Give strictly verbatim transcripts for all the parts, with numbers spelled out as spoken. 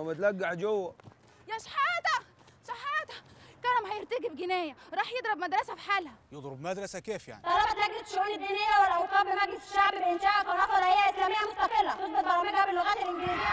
ومتلقح جوه. يا شحاته شحاته، كرم هيرتكب جنايه، راح يضرب مدرسه في حالها. يضرب مدرسه كيف يعني؟ طلبت لجنه الشؤون الدينيه والاوقاف بمجلس الشعب بانشاء قناه فضائيه اسلاميه مستقله تثبت برامجها باللغات الانجليزيه.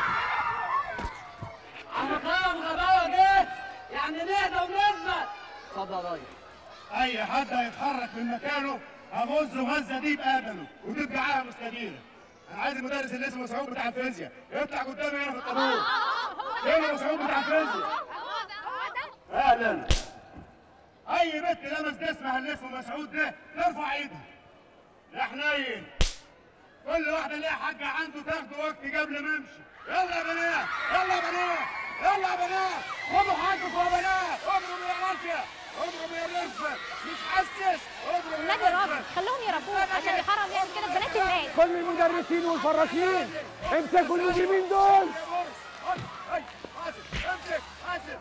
عم كرم غباوه جه يعني نهدى ونثبت. اتفضل يا ريس. اي حد هيتحرك من مكانه هغزه غزه دي بقدمه وتبقى عاهه مستديره. انا عايز المدرس اللي اسمه مسعود بتاع الفيزياء يطلع قدامي هنا في الطابور. فين مسعود بتاع الفيزياء؟ اهلا. اي بنت لمس جسمها اللي اسمه مسعود ده ترفع ايدها. يا حنين كل واحده ليها حاجه عنده تاخده وقت قبل ما امشي. يلا يا بنات يلا يا بنات يلا يا بنات خدوا حقكم يا بنات. اضربوا يا رافيه اضربوا يا رفه مش حسس اضربوا يا النبي راجل خلوهم يربوه عشان يحرم يعمل كده ببنات الناس. كل المدرسين والفراشين امسكوا المجرمين دول. اي حاسب امسك حاسب.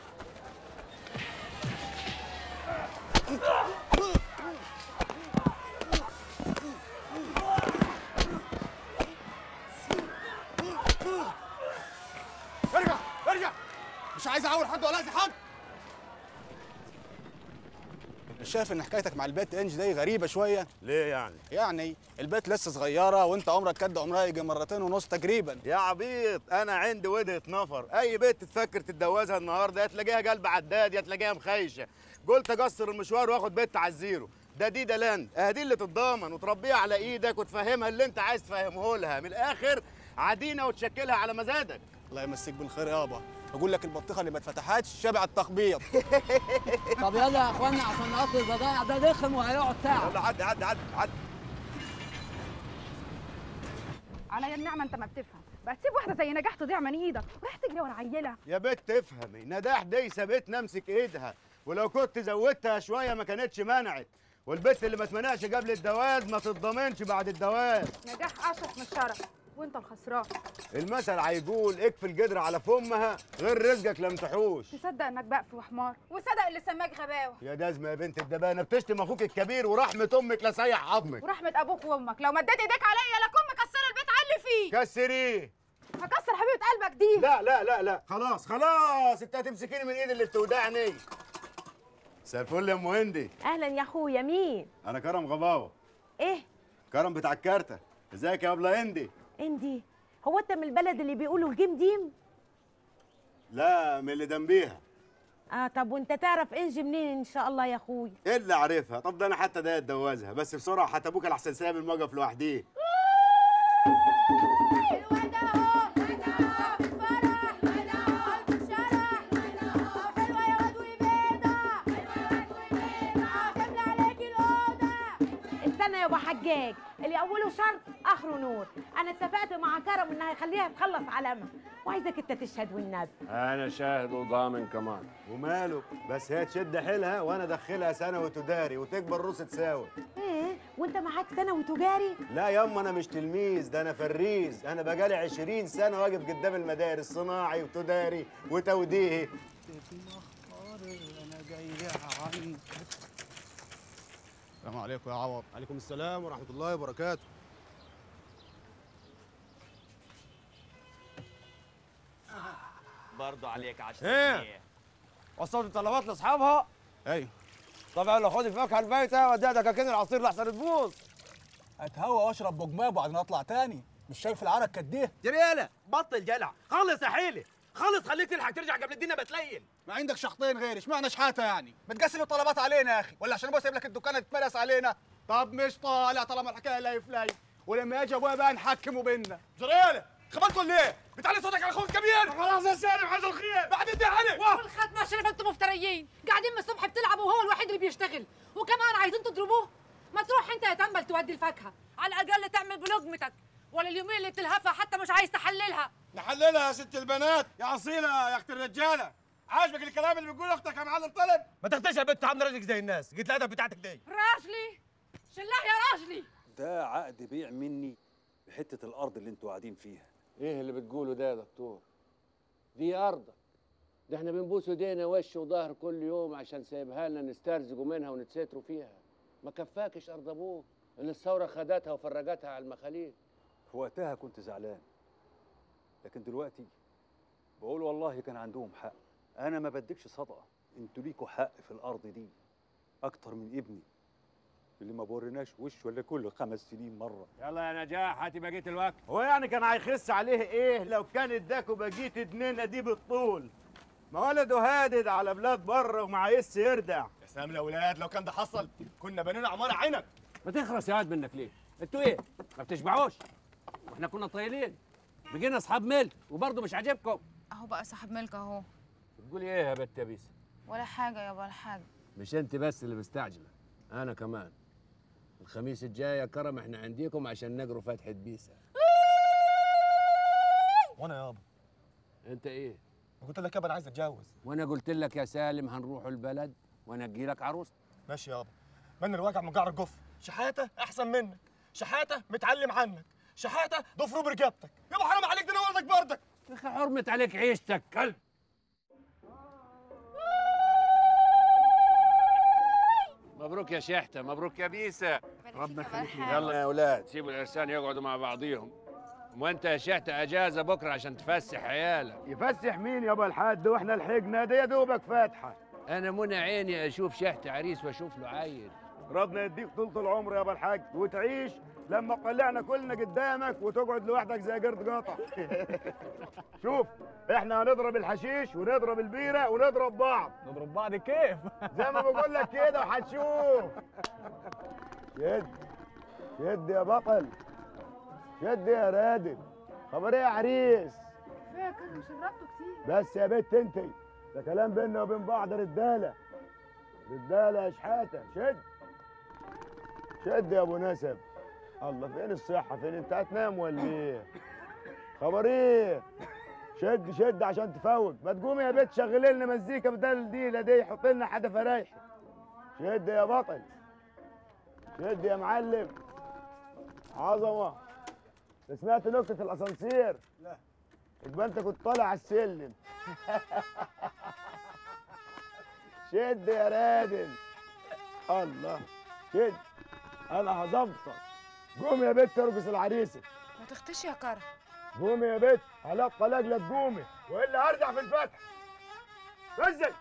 ارجع ارجع، مش عايز اعول حد ولا اذي حد. مش شايف ان حكايتك مع البت انج دي غريبه شويه؟ ليه يعني؟ يعني البت لسه صغيره وانت عمرك قد عمرها يجي مرتين ونص تقريبا. يا عبيط انا عندي وجهه نفر. اي بنت تفكر تتجوزها النهارده يا تلاقيها قلب عداد يا تلاقيها مخيشه. قلت اقصر المشوار واخد بنت على الزيرو. ده دي ده لاند اهدي اللي تتضامن وتربيها على ايدك وتفهمها اللي انت عايز تفهمه لها. من الاخر عدينا وتشكلها على مزاجك. الله يمسيك بالخير يابا. بقول لك البطيخه اللي ما اتفتحتش شبع التخبيط. طب يلا يا اخوانا عشان نقضي البضايع ده دخن وهيقعد ساعه. يلا عدي عدي عدي عدي. على النعمه انت ما بتفهم، بقى تسيب واحده زي نجاح تضيع من ايدك وراح تجري ورا عيله. يا بنت تفهمي نجاح دي سابتني امسك ايدها، ولو كنت زودتها شويه ما كانتش منعت. والبنت اللي ما اتمنعش قبل الجواز ما تتضمنش بعد الجواز. نجاح اشرف من الشرف وانت الخسران. المثل هيقول اكفي القدر على فمها غير رزقك لم تحوش. تصدق انك بقف وحمار وصدق اللي سماك غباوه. يا دازمه يا بنت الدبانه بتشتم اخوك الكبير ورحمه امك لسيح عظمك. ورحمه ابوك وامك لو مديت ايديك عليا لكون مكسره البيت علي فيه. كسريه. هكسر حبيبه قلبك دي. لا لا لا لا خلاص خلاص انت هتمسكيني من ايدي اللي بتودعني. مساء الفل يا ام هندي. اهلا يا اخويا. مين؟ انا كرم غباوه. ايه؟ كرم بتاع الكارته. ازيك يا ابله هندي؟ اندي؟ هو انت من البلد اللي بيقولوا الجيم ديم؟ لا من اللي جنبيها. اه طب وانت تعرف انجي منين ان شاء الله يا اخويا؟ ايه اللي عارفها؟ طب ده انا حتى ده اتجوزها بس بسرعه حتى ابوك الاحسن سايب الموقف لوحديه. استنى يا ابو حجاج، اللي اوله شرط اخره نور. انا اتفقت مع كرم انها هيخليها تخلص علامها وعايزك انت تشهد والنبي. انا شاهد وضامن كمان. وماله بس هي تشد حيلها وانا ادخلها ثانوي تجاري وتكبر روس تساوي. ايه وانت معاك ثانوي تجاري؟ لا ياما انا مش تلميذ ده انا فريز. انا بقالي عشرين سنه واقف قدام المدارس صناعي وتجاري وتوديهي. انا جاي عندك. السلام عليكم يا عوض. عليكم السلام ورحمة الله وبركاته. برضه عليك عشرة ايه؟ جنيه. وصلت الطلبات لاصحابها؟ ايوه. طب يلا خد الفاكهه البايته واديها دكاكين العصير لحسن تبوظ. اتهوى واشرب بجماب وبعدين اطلع تاني. مش شايف العرق قد ايه؟ جريالة بطل جلع، خلص يا حيلي، خلص خليك تلحق ترجع قبل الدنيا ما تليل. ما عندك شخطين غيري، اشمعنى شحاته يعني؟ بتقسم الطلبات علينا يا اخي، ولا عشان ابويا سايب لك الدكانه تتمرس علينا؟ طب مش طالع طالما الحكايه لايف لايف، ولما يجي ابويا بقى نحكموا بينا. جريالة خبطكوا ليه؟ بتعلي صوتك على اخوك الكبير. خلاص يا سالم حاجه الخير بعد ادي علي. والختمه شرف انتم مفتريين، قاعدين من الصبح بتلعبوا وهو الوحيد اللي بيشتغل، وكمان عايزين تضربوه. ما تروح انت يا تنبل تودي الفاكهه، على الاقل تعمل بلقمتك، ولا اليومين اللي بتلهفها حتى مش عايز تحللها. نحللها يا ست البنات يا اصيله يا اخت الرجاله. عاجبك الكلام اللي بيقوله اختك يا معلم طلب؟ ما تاخديش يا بنت عم رجلك زي الناس، قلت الادب بتاعتك دي. راجلي شلاه يا راجلي. ده عقد بيع مني بحته الارض اللي انتوا قاعدين فيها. ايه اللي بتقوله ده يا دكتور؟ دي ارضك، ده احنا بنبوس ايدينا وش وظهر كل يوم عشان سايبها لنا نسترزقوا منها ونتستروا فيها. ما كفاكش ارض ابوك اللي الثوره خدتها وفرجتها على المخاليق. في وقتها كنت زعلان، لكن دلوقتي بقول والله كان عندهم حق. انا ما بديكش صدقه، انتوا ليكوا حق في الارض دي اكتر من ابني اللي ما بوريناش وشه الا كل خمس سنين مره. يلا يا نجاح هاتي بقيه الوقت. هو يعني كان هيخس عليه ايه لو كان اداكوا بقيت اتنين دي بالطول؟ ما ولده هادد على بلاد بره وما عايزش يردع. يا سلام يا اولاد، لو كان ده حصل كنا بنينا عماره عنب. ما تخرس يا واد منك ليه؟ انتوا ايه؟ ما بتشبعوش؟ واحنا كنا طايلين بقينا اصحاب ملك وبرضه مش عاجبكم. اهو بقى صاحب ملك اهو. بتقولي ايه يا بت يا بيسه؟ ولا حاجه يابا ولا حاجه. مش انت بس اللي مستعجله، انا كمان. الخميس الجاي يا كرم احنا عنديكم عشان نقروا فاتحه بيسه. وانا يابا انت ايه؟ قلت لك يابا انا عايز اتجوز. وانا قلت لك يا سالم هنروحوا البلد وانا اجي لك عروسه. ماشي يابا. من الواجع من قعر الجف. شحاته احسن منك، شحاته متعلم عنك، شحاته ضفره برقبتك. يابا حرام عليك، ده انا ولدك بردك. يا اخي حرمت عليك عيشتك كلب. مبروك يا شحته، مبروك يا بيسه. ربنا يخليك. يلا يا اولاد سيبوا العرسان يقعدوا مع بعضيهم. وانت يا شحته اجازه بكره عشان تفسح عيالك. يفسح مين يابا الحاج واحنا لحقنا؟ دي يا دوبك فاتحه. انا منى عيني اشوف شحته عريس واشوف له عيل. ربنا يديك طولة العمر يابا الحاج وتعيش لما قلعنا كلنا قدامك وتقعد لوحدك زي قرد قاطع. شوف احنا هنضرب الحشيش ونضرب البيره ونضرب بعض. نضرب بعض كيف؟ زي ما بقول لك كده وهتشوف. شد شد يا بطل، شد يا رادل. خبر ايه يا عريس؟ فاكر مش ضربته كتير. بس يا بت انت، ده كلام بيننا وبين بعض رجاله. رجاله يا شحاته. شد شد يا ابو نسب. الله فين الصحه؟ فين انت هتنام ولا ايه؟ خبر ايه؟ شد شد عشان تفوق. ما تقومي يا بت شغلي لنا مزيكا بدل الديله دي، حط لنا حدا فرايحي. شد يا بطل، شد يا معلم. عظمه. سمعت نكته الاسانسير؟ لا. يبقى انت كنت طالع على السلم. شد يا رادل. الله شد، انا هظبطك. قومي يا بت ارقص العريسه. ما تختشي يا كرم. قومي يا بت، على الطلاق لا تقومي والا هرجع في الفتح. نزل.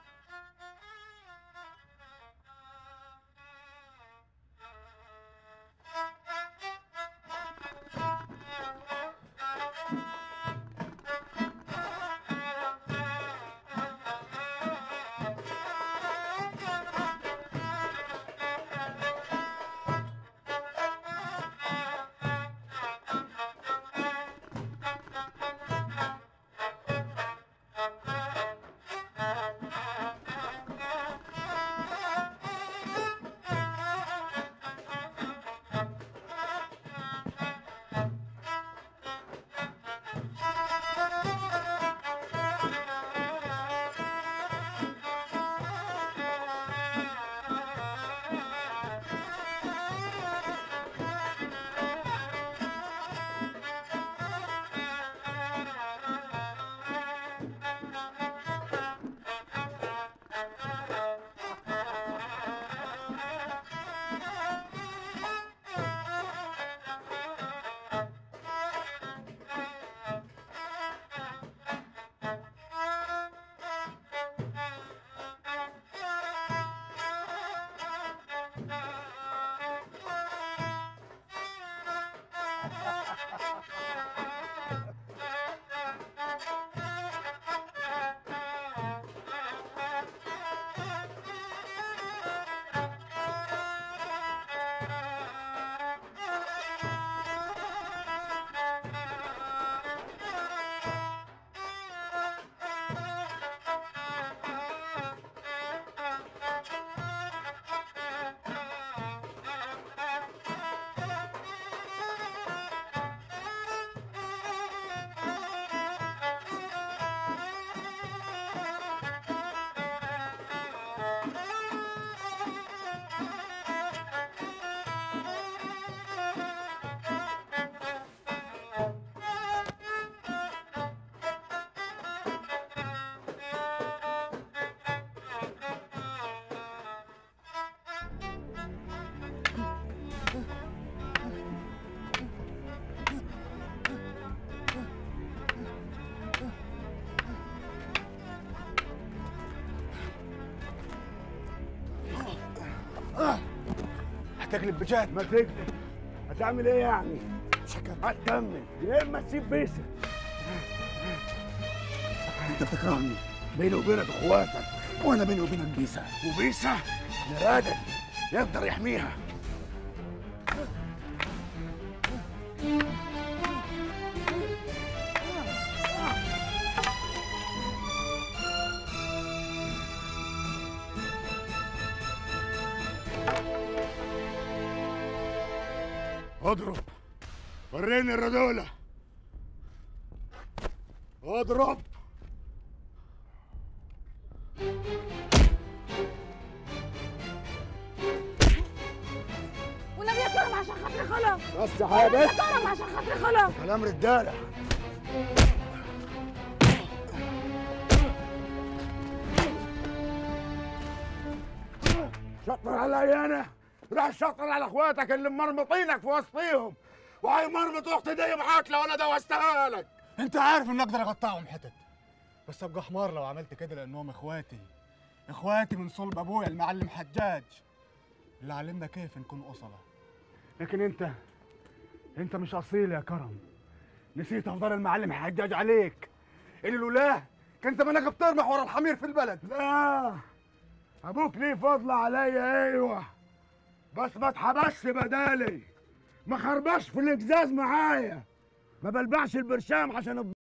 هتغلب بجد. ما تكذب. هتعمل ايه يعني؟ مش هكمل. هتكمل يا اما تسيب بيسك. انت بتكرهني. بيني وبينك اخواتك، وانا بيني وبينك بيسا. وبيسا نرادل يقدر يحميها. اضرب. وريني الرجولة. اضرب. والنبي يا كرم عشان خاطري خلاص. بس يا حبيبي. يا كرم عشان خاطري خلاص. كلام رجالة. شطر عليا انا، روح شطر على اخواتك اللي مرمطينك في وسطيهم، وهيمرمط اختي دي معاك لو انا دوستها لك. انت عارف ان اقدر اقطعهم حتت، بس ابقى حمار لو عملت كده لانهم اخواتي. اخواتي من صلب ابويا المعلم حجاج اللي علمنا كيف نكون اصله. لكن انت انت مش اصيل يا كرم. نسيت افضل المعلم حجاج عليك اللي لولاه كان زمانك بترمح ورا الحمير في البلد. لا، ابوك ليه فضل عليا ايوه، بس ما اتحبسش بدالي، ما خربش في الإجزاز معايا، ما بلبعش البرشام عشان